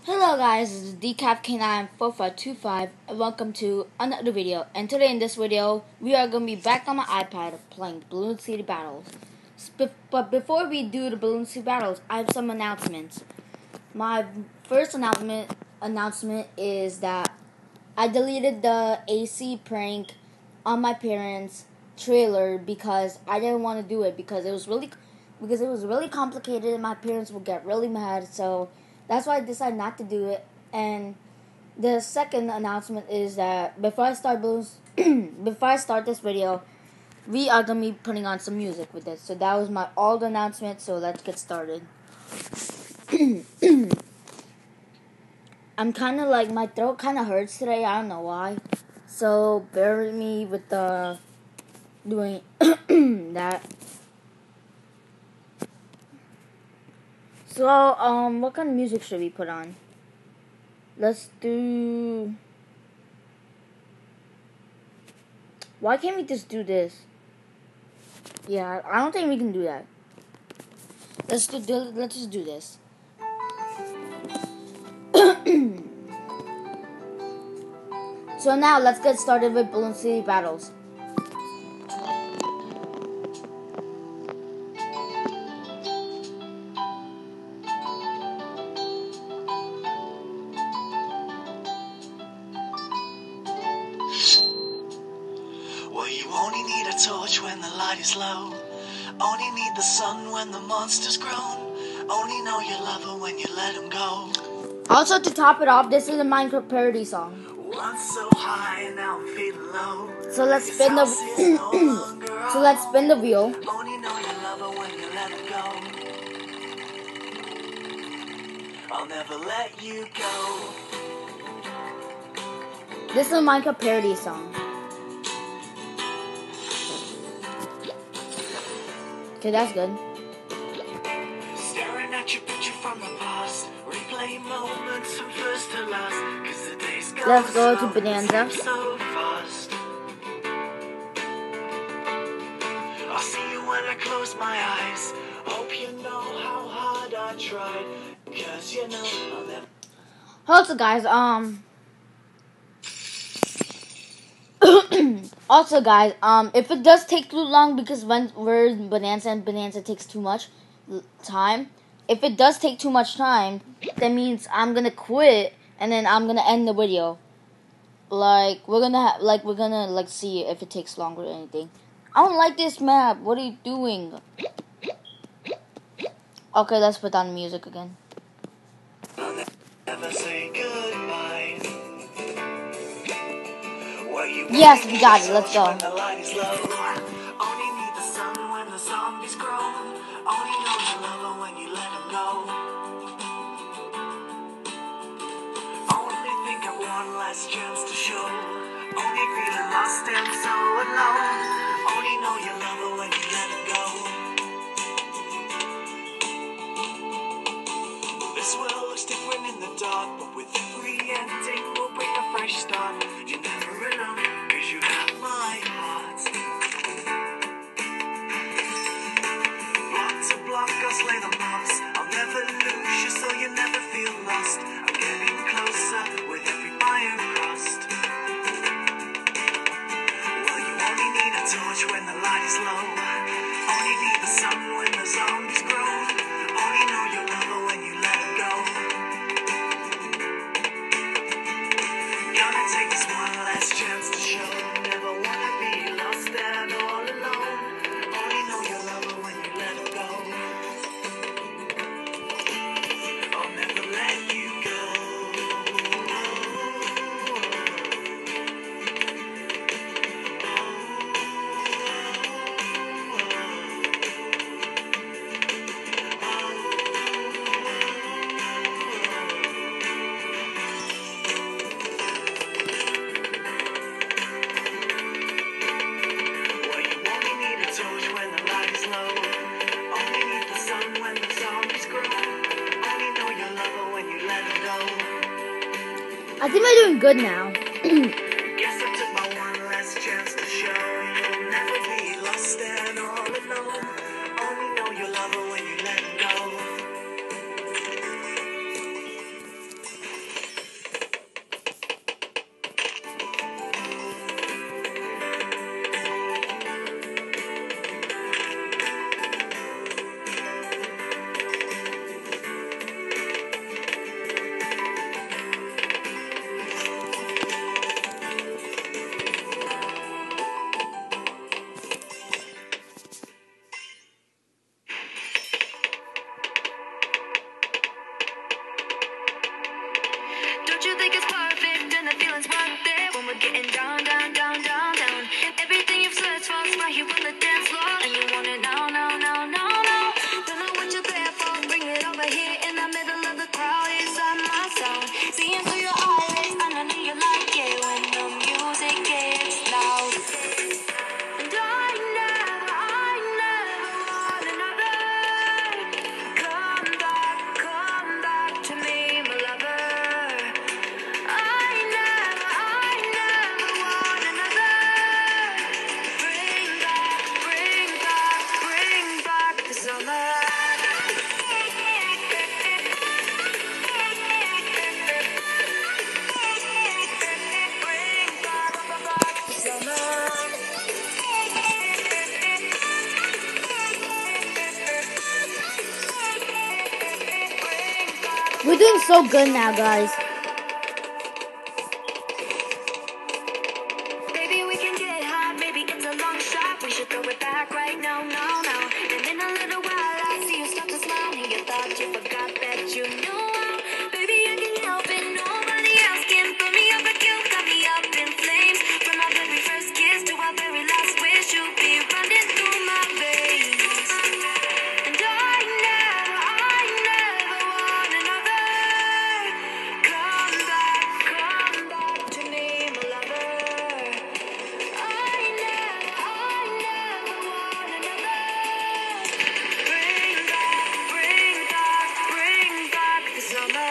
Hello guys, this is DCapK94525 and welcome to another video. And today in this video, we are going to be back on my iPad playing Bloons City Battles. But before we do the Bloons City Battles, I have some announcements. My first announcement is that I deleted the AC prank on my parents' trailer because I didn't want to do it because it was really complicated and my parents would get really mad. So that's why I decided not to do it. And the second announcement is that before I start this video, we are gonna be putting on some music with this. So that was all the announcements. So let's get started. I'm kind of like, my throat kind of hurts today. I don't know why. So bear with me with doing that. So, what kind of music should we put on? Let's do... Why can't we just do this? Yeah, I don't think we can do that. Let's just do this. So now, let's get started with Bloons City Battles. Well, you only need a torch when the light is low. Only need the sun when the monster's grown. Only know you love her when you let him go. Also, to top it off, this is a Minecraft parody song. Once so high and now I'm feeling low. So let's spin the wheel. Only know you love her when you let him go. I'll never let you go. This is a Minecraft parody song. Okay, that's good. Staring at your picture from the past, replay moments from first to last. 'Cause the days go Let's go to slow, Bonanza. so fast. I'll see you when I close my eyes. Hope you know how hard I tried. 'Cause you know I'll never. Also, guys, if it does take too long because when we're in Bonanza and Bonanza takes too much time, if it does take too much time, that means I'm gonna quit and then I'm gonna end the video. Like we're gonna see if it takes longer or anything. I don't like this map. What are you doing? Okay, let's put on music again. I'll never say goodbye. Yes, we got it. Let's go. Only need the sun when the zombies grow. Only know you love her when you let him go. Only think of one last chance to show. Only feeling lost and so alone. Only know you love her when you let him go. This world looks different in the dark, but with every ending we'll bring a fresh start. You're never alone, 'cause you have my heart. Block to block, I'll slay the mobs. I'll never lose you, so you never feel lost. I'm getting closer with every mile crossed. Well, you only need a torch when the light is low. Only need the sun when the zombies grow. Only know you love her when you let her go. Gonna take this one last chance to show. Never wanna be lost and all alone. Only know you love her when you let her go. I'll never let you go. Well, you only need a torch when the light is low. Only need the sun when the zombies grow. Only know you love her when you let her go. I think we're doing good now. Guess I took my one last chance to show you'll never be lost and all alone. Only know you love her when you let her go. We're doing so good now, guys. Baby, we can get hot. Maybe it's a long shot. We should throw it back right now, now, now. And in a little while, I see you start to smile. And you thought you forgot that you knew how. Baby, I can help it. Nobody else can put me up like you. Got me up in flames. From our very first kiss to our very last wish, you'll be running through my veins. And I never want another. Come back to me, my lover. I never want another. Bring back the summer.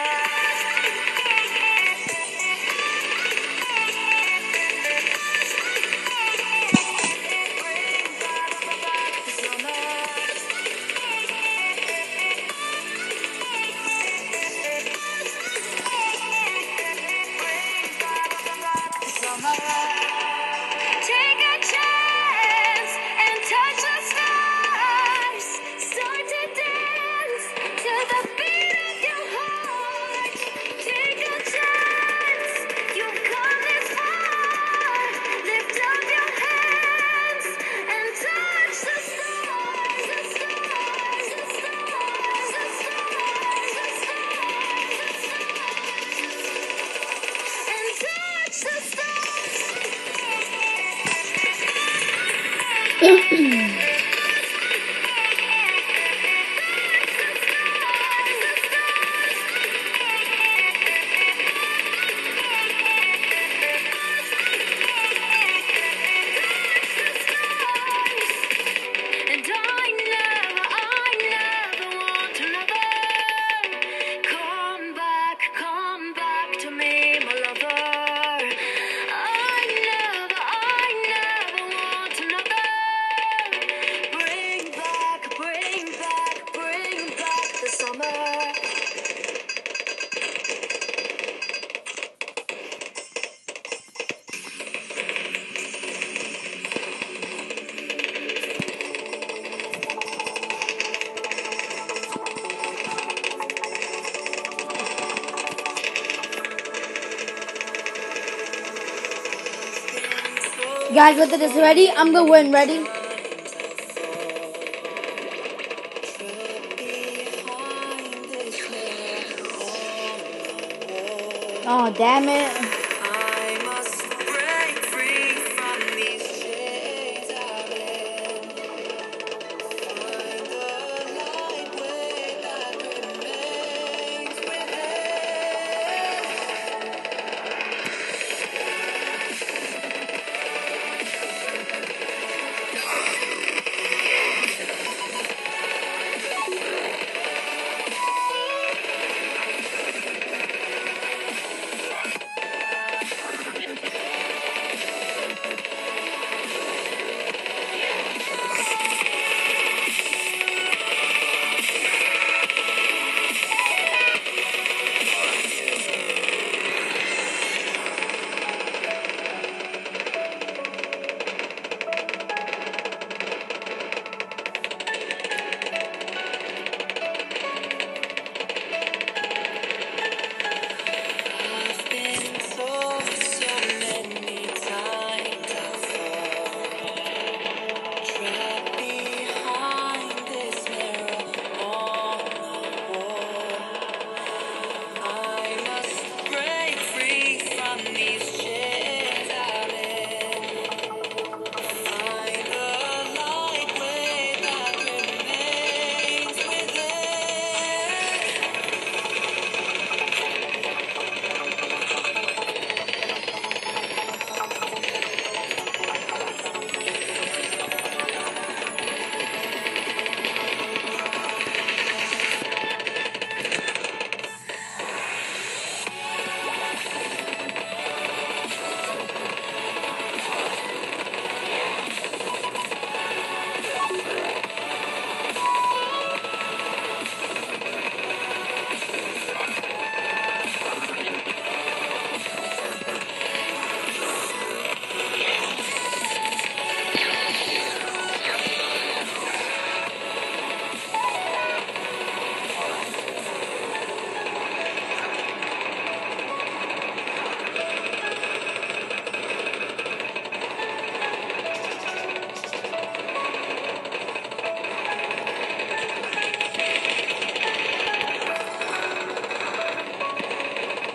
Take a chance and touch the stars. Start to dance to the beat of your heart. Take a chance, you've come this far. Lift up your hands and touch the stars, the stars, the stars, the stars, the stars, and touch the stars. And I never want another. Come back to me, my lover. I never want another. Bring back the summer. Guys, with this ready, I'm gonna win. Ready? Oh, damn it. I must break free from these chains I'm in. Find the light way that remains within.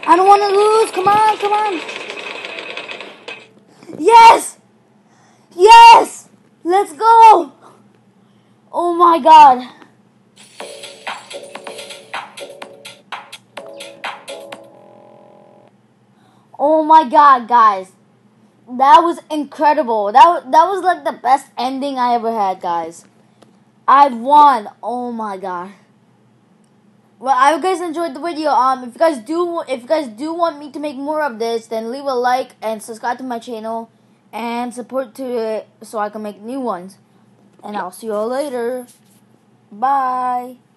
I don't want to lose. Come on, come on. Yes! Yes! Let's go! Oh my god. Oh my god, guys. That was incredible. That was like the best ending I ever had, guys. I won. Oh my god. Well, I hope you guys enjoyed the video. If you guys do want me to make more of this, then leave a like and subscribe to my channel and support to it so I can make new ones. And I'll see you all later. Bye.